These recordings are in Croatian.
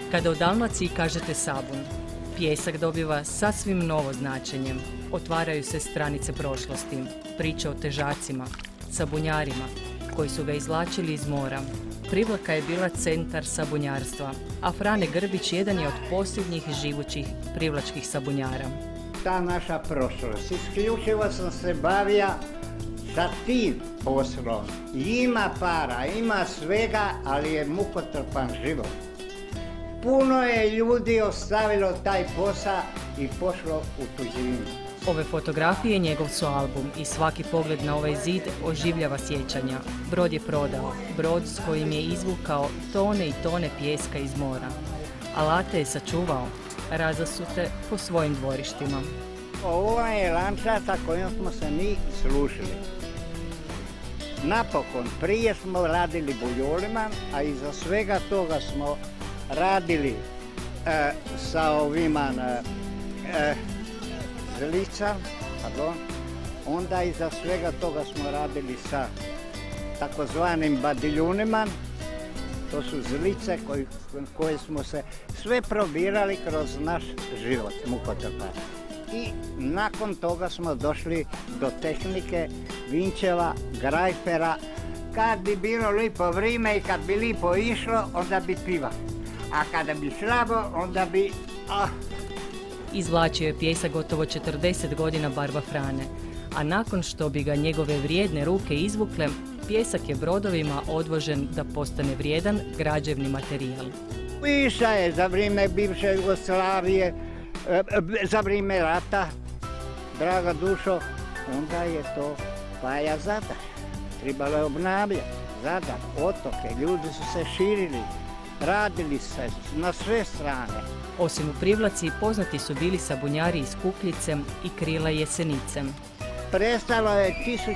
Kada u Dalmaciji kažete sabun, pijesak dobiva sasvim novo značenje. Otvaraju se stranice prošlosti, priče o težacima, sabunjarima, koji su ga izvlačili iz mora. Privlaka je bila centar sabunjarstva, a Frane Grbić jedan je od posljednjih živućih privlačkih sabunjara. Ta naša prošlost, isključivo sam se bavio sa tim poslom. Ima para, ima svega, ali je mukotrpan život. Puno je ljudi ostavilo taj posao i pošlo u tuđinu. Ove fotografije njegov su album i svaki pogled na ovaj zid oživljava sjećanja. Brod je prodao, brod s kojim je izvukao tone i tone pijeska iz mora. Alate je sačuvao, razasute po svojim dvorištima. Ovo je lančata kojom smo se mi služili. Napokon, prije smo radili buljolima, a iza svega toga smo radili sa ovima zlica, onda iza svega toga smo radili sa takozvanim badiljunima, to su zlice koje smo se sve probirali kroz naš život, mukotrpan. I nakon toga smo došli do tehnike vinčeva, grajfera. Kad bi bilo lipo vrijeme i kad bi lipo išlo, onda bi piva. A kada bi slabo, onda bi... Izvlačio je pijesak gotovo 40 godina barba Frane, a nakon što bi ga njegove vrijedne ruke izvukle, pijesak je brodovima odvožen da postane vrijedan građevni materijal. Išao je za vrijeme bivše Jugoslavije, za vrijeme rata, draga dušo, onda je to Paja Zadar. Trebalo je obnavljati Zadar, otoke, ljudi su se širili, radili se na sve strane. Osim u Privlaci, poznati su bili sabunjari iz Kukljice i Krila Jesenice. Prestalo je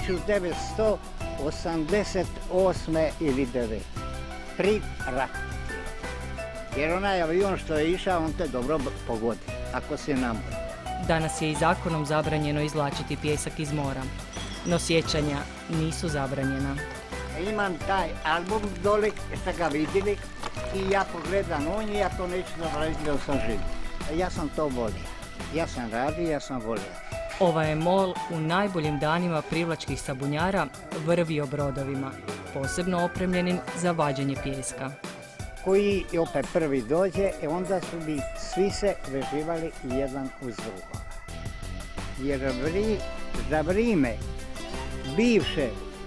1988. ili 9. Pri ratu. Jer onaj avion što je išao, on te dobro pogodi, ako si namori. Danas je i zakonom zabranjeno izvlačiti pijesak iz mora, no sjećanja nisu zabranjena. Imam taj album dole, ste ga vidjeli, i ja pogledam on i ja to neću zabraniti da sam živ. Ja sam to volio. Ja sam radio, ja sam volio. Ova je mol u najboljim danima privlačkih sabunjara vrvio brodovima, posebno opremljenim za vađenje pijeska. Koji opet prvi dođe, onda su bi svi se veživali jedan uz drugoga. Jer za vrijeme bivše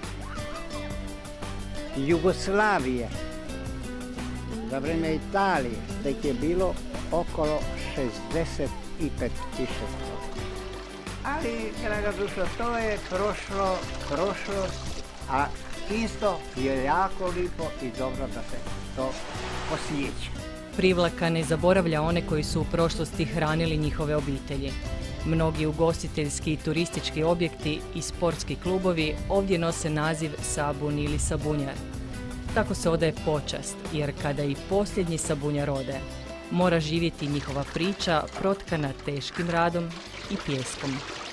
Jugoslavije, za vrijeme Italije, da ih je bilo okolo 65.000. Ali, draga dušo, to je prošlost, a isto je jako lipo i dobro da se to osjeća. Privlaka ne zaboravlja one koji su u prošlosti hranili njihove obitelji. Mnogi ugostiteljski i turistički objekti i sportski klubovi ovdje nose naziv sabun ili sabunjar. Tako se odaje počast, jer kada i posljednji sabunjar ode, mora živjeti njihova priča protkana teškim radom i pijeskom.